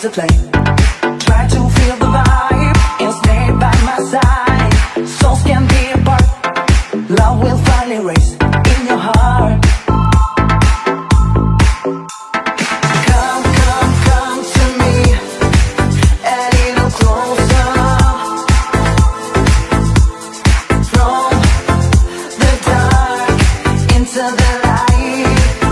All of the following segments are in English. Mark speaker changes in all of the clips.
Speaker 1: to play. Try to feel the vibe and stay by my side. Souls can be apart, love will finally raise in your heart. Come, come, come to me a little closer. From the dark into the light.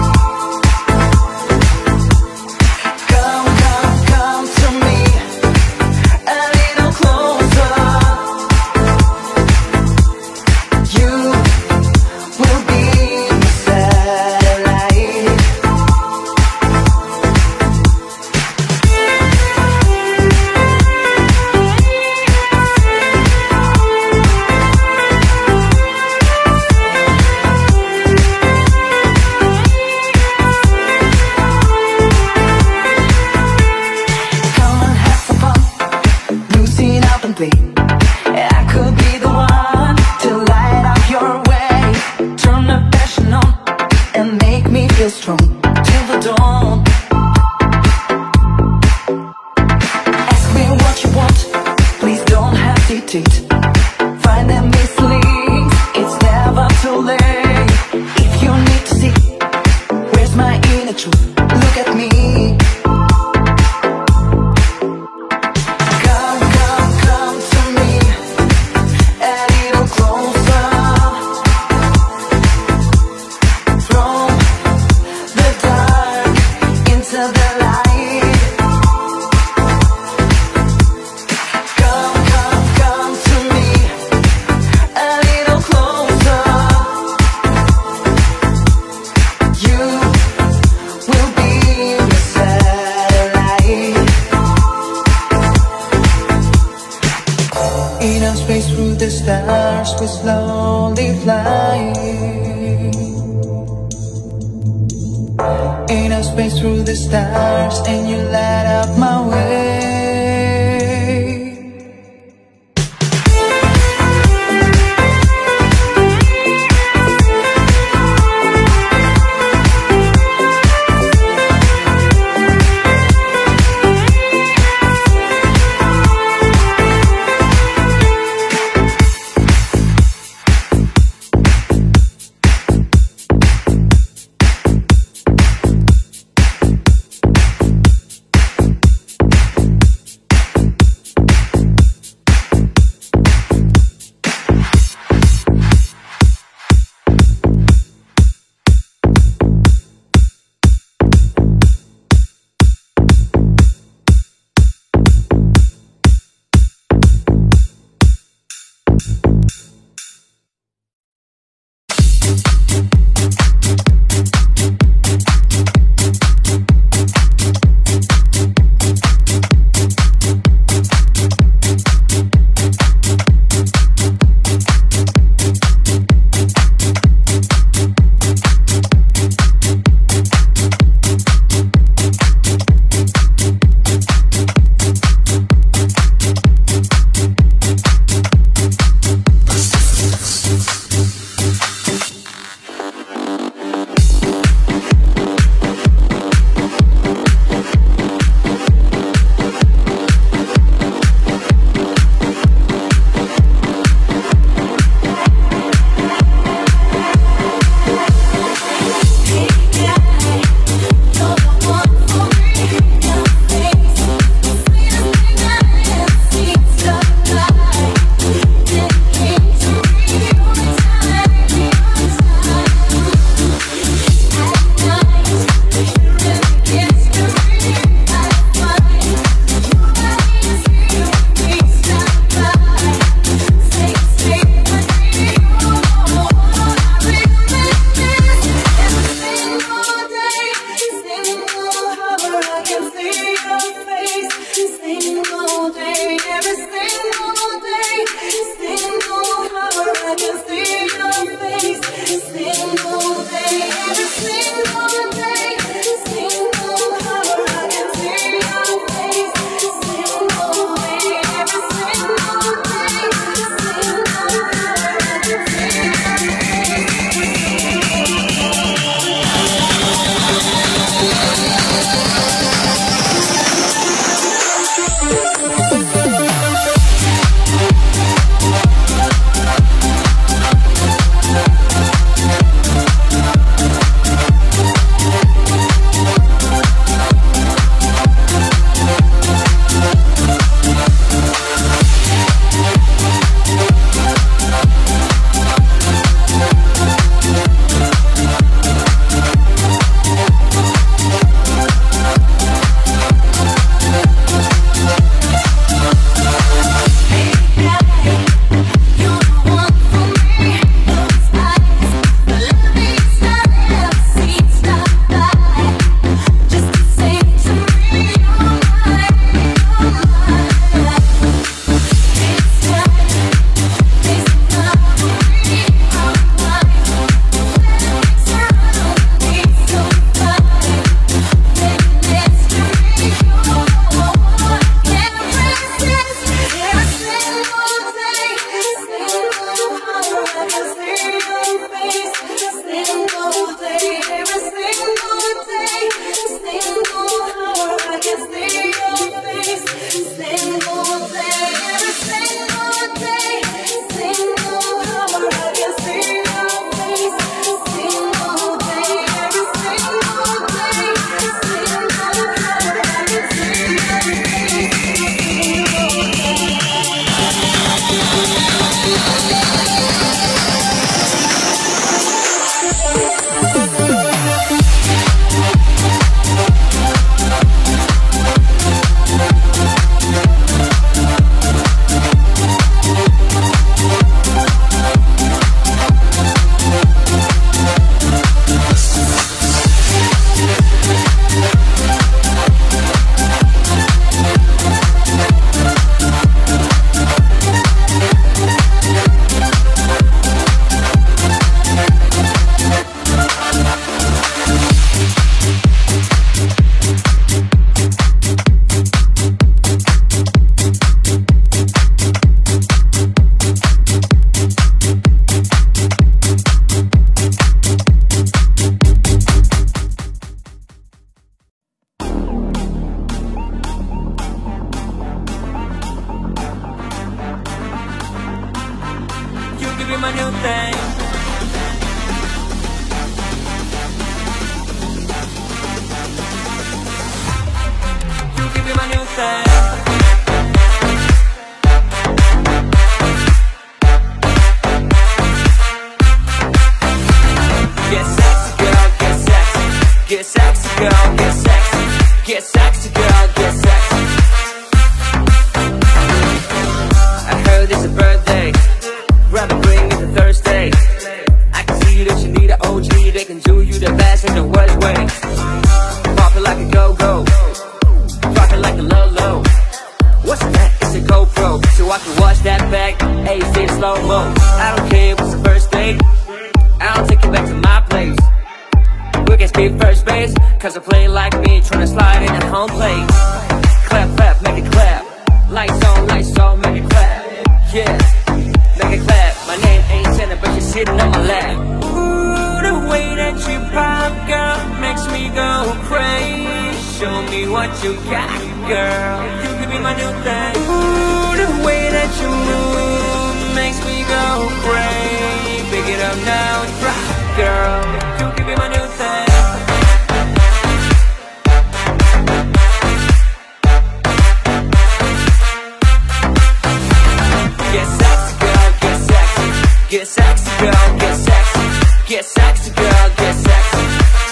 Speaker 1: Come, come, come to me a little closer. You will be my satellite. Come and have some fun, loosen up and play. I could be the one to light up your way. Turn the passion on and make me feel strong till the dawn. Ask me what you want, please don't hesitate. Find them misleading, it's never too late. If you need to see, where's my inner truth? Look at me. Come, come, come to me a little closer. From the dark into the light. Come, come, come to me a little closer. You will be my satellite. In a space through the stars, we slowly fly. In a space through the stars, and you light up my way. thing. Get sexy, girl, get sexy. Get sexy, girl, get sexy. Get sexy, girl, get sexy. I heard it's a birthday. Grab a drink, it's a Thursday. I can see that you need an OG. They can do you the best in the worst way. Pop it like a go-go. Drop it like a low-low. What's that? It's a GoPro. So I can watch that back. Hey, say slow-mo. I don't care if it's the first date. I'll take you back to my place. We can skip first base, cause I play like me, tryna slide in at home plate. Clap, clap, make it clap. Lights on, make it clap. Yeah, make it clap. My name ain't Santa, but you're sitting on my lap. Ooh, the way that you pop, girl, makes me go crazy. Show me what you got, girl. You could be my new thing. Ooh, the way that you move makes me go crazy. Pick it up now and drop, girl. You could be my new thing. Get sexy, girl, get sexy. Get sexy, girl, get sexy. Get sexy, girl, get sexy.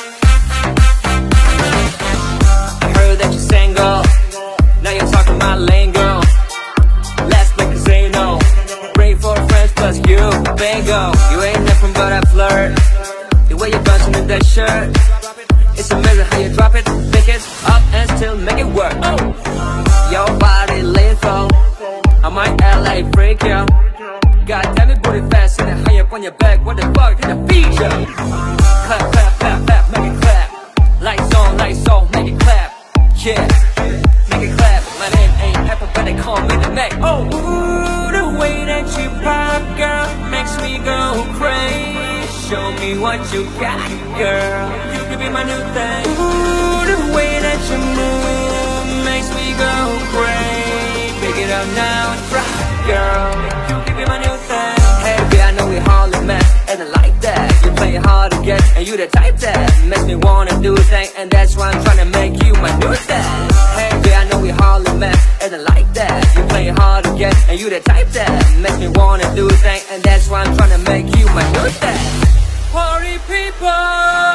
Speaker 1: I heard that you're single. Now you're talking my lane, girl. Let's make a say no. Bring 4 friends plus you, bingo. You ain't nothing but a flirt. The way you're bouncing in that shirt, it's amazing how you drop it, pick it up and still make it work. Oh, your body lethal. I might LA freak, yo. God damn it, booty fast, and high up on your back. What the fuck did I feed you? Clap, clap, clap, clap, make it clap. Lights on, make it clap. Yeah, make it clap. My name ain't Pepper, but they call me the Mac. Oh, ooh, the way that you pop, girl, makes me go crazy. Show me what you got, girl. You could be my new thing. Ooh, the way that you move makes me go crazy. Pick it up now and drop, girl. You could be my new thing. Hey, baby, I know we hardly met, and I like that. You play hard to get, and you the type that makes me wanna do a thing, and that's why I'm trying to make you my new thing. Hey, baby, I know we hardly met, and I like that. You play hard to get, and you the type that makes me wanna do a thing, and that's why I'm trying to make you my new thing. Party people.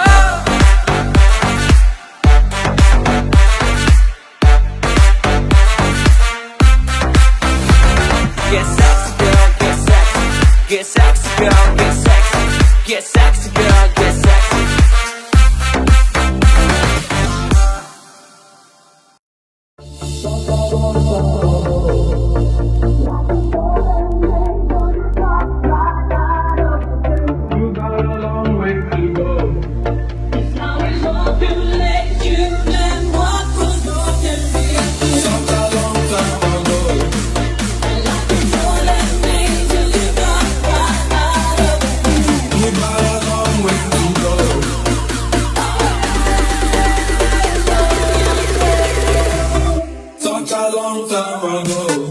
Speaker 1: Get sexy, girl, get sexy. Get sexy, girl, get sexy. Get sexy, girl, get sexy.
Speaker 2: You got a long way to go.
Speaker 3: Now it's all too late. You plan what was going to be.
Speaker 2: Such a long time ago. You got a long way to go. Such a long time ago.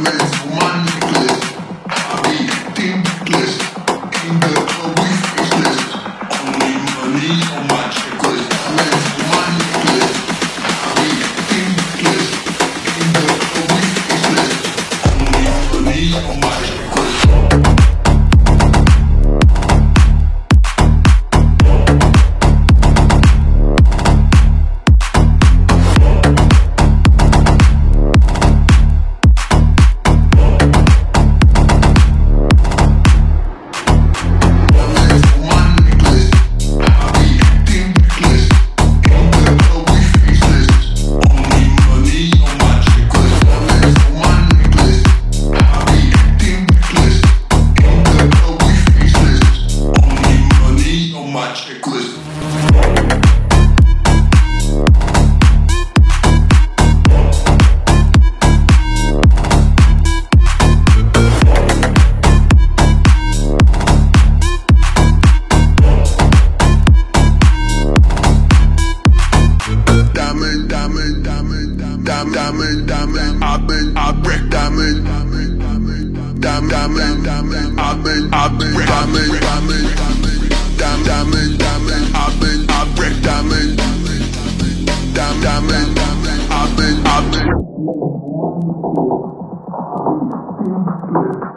Speaker 2: I've been